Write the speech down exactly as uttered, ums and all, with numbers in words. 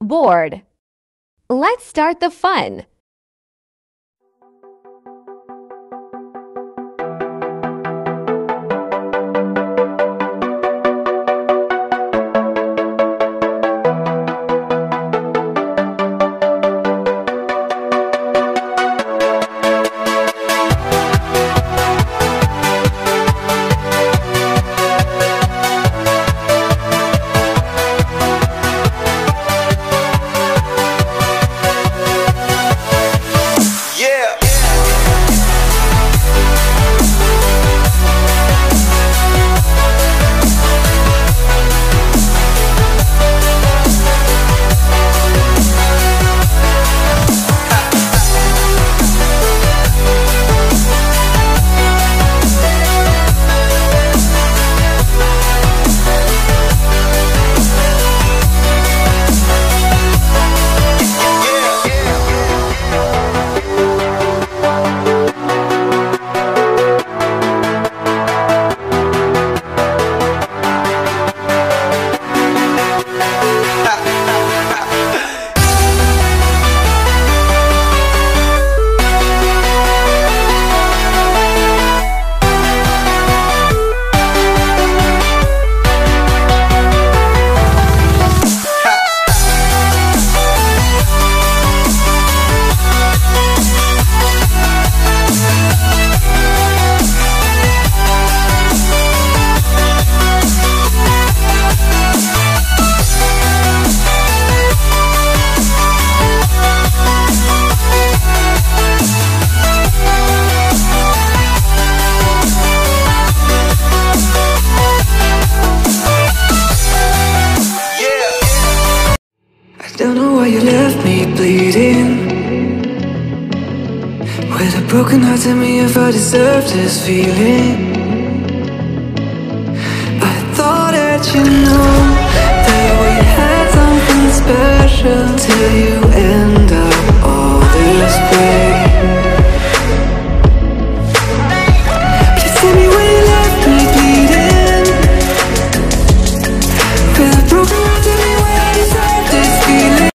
bored. Let's start the fun. Don't know why you left me bleeding. With a broken heart, tell me if I deserve this feeling. I thought that you know that we had something special till you